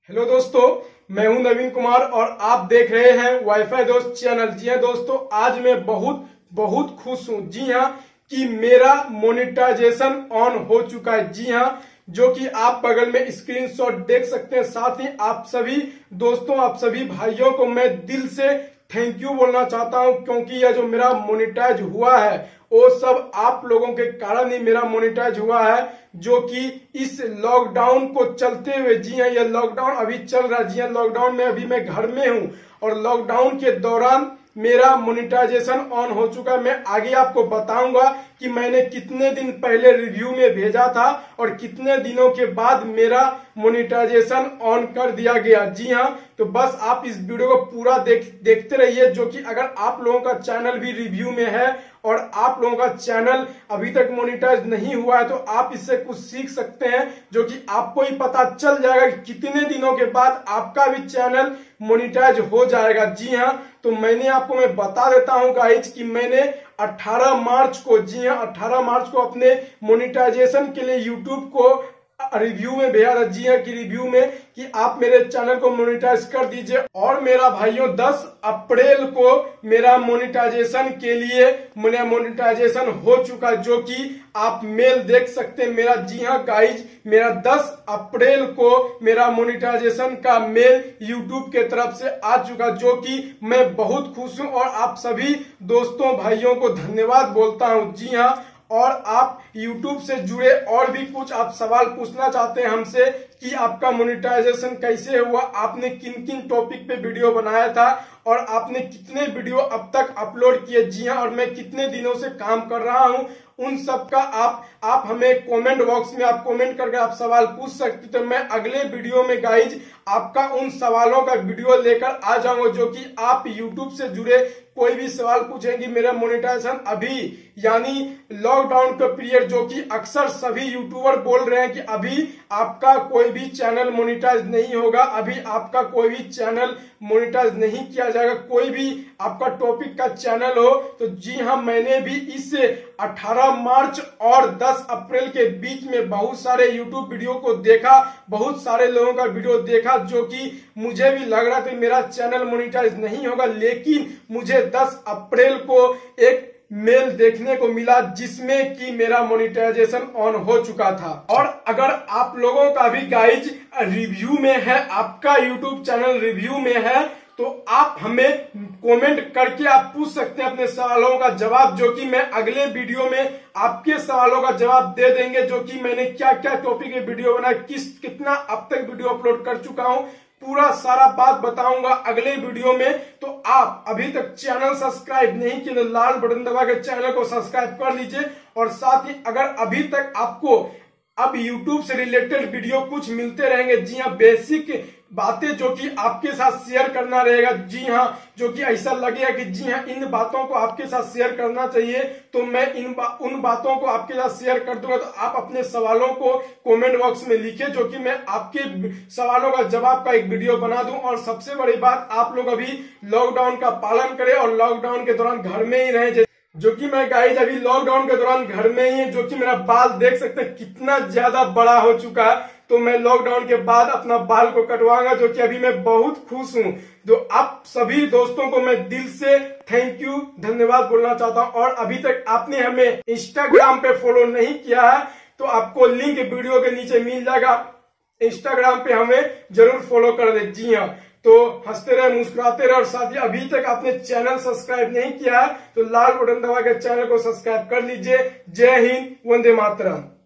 Hello दोस्तों, मैं हूं नवीन कुमार और आप देख रहे हैं वाईफाई दोस्त चैनल। जी हां दोस्तों, आज मैं बहुत खुश हूं। जी हां कि मेरा मोनेटाइजेशन ऑन हो चुका है। जी हां, जो कि आप बगल में स्क्रीनशॉट देख सकते हैं। साथ ही आप सभी दोस्तों, आप सभी भाइयों को मैं दिल से थैंक यू बोलना चाहता हूं, क्योंकि यह जो मेरा मोनेटाइज हुआ है वो सब आप लोगों के कारण ही मेरा मोनेटाइज हुआ है, जो कि इस लॉकडाउन को चलते हुए। जी हां, यह लॉकडाउन अभी चल रहा है। जी हां, लॉकडाउन में अभी मैं घर में हूं और लॉकडाउन के दौरान मेरा मोनेटाइजेशन ऑन हो चुका है। मैं आगे आपको बताऊंगा कि मैंने कितने दिन पहले रिव्यू में भेजा था और कितने दिनों के बाद मेरा मोनेटाइजेशन ऑन कर दिया गया। जी हां, तो बस आप इस वीडियो को पूरा देखते रहिए, जो कि अगर आप लोगों का चैनल भी रिव्यू में है और आप लोगों का चैनल अभी तक मोनेटाइज नहीं हुआ है तो आप इससे कुछ सीख सकते हैं, जो कि आपको ही पता चल जाएगा कि कितने दिनों के बाद आपका भी चैनल मोनेटाइज हो जाएगा। जी हां, तो मैं बता देता हूं गाइज कि मैंने 18 मार्च को, जी हां 18 मार्च को अपने मोनेटाइजेशन के लिए यूट्यूब को रिव्यू में भेजा था। जी हां, की रिव्यू में कि आप मेरे चैनल को मोनेटाइज कर दीजिए। और मेरा भाइयों 10 अप्रैल को मेरा मोनेटाइजेशन के लिए मेरा मोनेटाइजेशन हो चुका, जो कि आप मेल देख सकते हैं मेरा। जी हां गाइज, मेरा 10 अप्रैल को मेरा मोनेटाइजेशन का मेल यूट्यूब के तरफ से आ चुका, जो कि मैं बहुत खुश हूं और आप सभी दोस्तों भाइयों को धन्यवाद बोलता हूं। जी हां, और आप YouTube से जुड़े और भी कुछ आप सवाल पूछना चाहते हैं हमसे कि आपका मोनेटाइजेशन कैसे हुआ, आपने किन किन टॉपिक पे वीडियो बनाया था और आपने कितने वीडियो अब तक अपलोड किए। जी हां, और मैं कितने दिनों से काम कर रहा हूं, उन सब का आप हमें कमेंट बॉक्स में आप कमेंट करके आप सवाल पूछ सकते। तो मैं अगले वीडियो में गाइज आपका उन सवालों का वीडियो लेकर आ जाऊंगा, जो कि आप YouTube से जुड़े कोई भी सवाल पूछेंगे। मेरा मोनेटाइजेशन अभी यानी लॉकडाउन का पीरियड, जो कि अक्सर सभी यूट्यूबर बोल रहे हैं कि अभी आपका कोई भी चैनल मोनेटाइज नहीं होगा, अभी आपका कोई भी चैनल मोनेटाइज नहीं किया जाएगा, कोई भी आपका टॉपिक का चैनल हो। तो जी हां, मैंने भी इस 18 मार्च और 10 अप्रैल के बीच में बहुत सारे यूट्यूब वीडियो को देखा, बहुत सारे लोगों का वीडियो देखा, जो कि मुझे भी लग रहा था मेरा चैनल मोनेटाइज नहीं होगा। लेकिन मुझे 10 अप्रैल को एक मेल देखने को मिला जिसमें कि मेरा मोनेटाइजेशन ऑन हो चुका था। और अगर आप लोगों का भी गाइज रिव्यू में है, आपका यूट्यूब चैनल रिव्यू में है, तो आप हमें कमेंट करके आप पूछ सकते हैं अपने सवालों का जवाब, जो कि मैं अगले वीडियो में आपके सवालों का जवाब दे देंगे, जो कि मैंने क्या क्या टॉपिक में वीडियो बनाया, कितना अब तक वीडियो अपलोड कर चुका हूं, पूरा सारा बात बताऊंगा अगले वीडियो में। तो आप अभी तक चैनल सब्सक्राइब नहीं किए तो लाल बटन दबा के चैनल को सब्सक्राइब कर लीजिए। और साथ ही अगर अभी तक आपको अब YouTube से रिलेटेड वीडियो कुछ मिलते रहेंगे, जी हाँ बेसिक बातें जो कि आपके साथ शेयर करना रहेगा, जी हाँ जो कि ऐसा लगेगा कि जी हाँ इन बातों को आपके साथ शेयर करना चाहिए, तो मैं उन बातों को आपके साथ शेयर कर दूंगा। तो आप अपने सवालों को कमेंट बॉक्स में लिखिए, जो कि मैं आपके सवालों का जवाब का एक वीडियो बना दूं। और सबसे बड़ी बात, आप लोग अभी लॉकडाउन का पालन करें और लॉकडाउन के दौरान घर में ही रहें, जो कि मैं गाइज अभी लॉकडाउन के दौरान घर में ही है, जो कि मेरा बाल देख सकते हैं कितना ज्यादा बड़ा हो चुका है। तो मैं लॉकडाउन के बाद अपना बाल को कटवाऊंगा, जो कि अभी मैं बहुत खुश हूं। जो आप सभी दोस्तों को मैं दिल से थैंक यू धन्यवाद बोलना चाहता हूं। और अभी तक आपने हमें इंस्टाग्राम पे फॉलो नहीं किया है तो आपको लिंक वीडियो के नीचे मिल जाएगा, इंस्टाग्राम पे हमें जरूर फॉलो कर दे। जी हाँ, तो हंसते रहे मुस्कुराते रहे। और साथ ही अभी तक आपने चैनल सब्सक्राइब नहीं किया है तो लाल बटन दबा के चैनल को सब्सक्राइब कर लीजिए। जय हिंद, वंदे मातरम।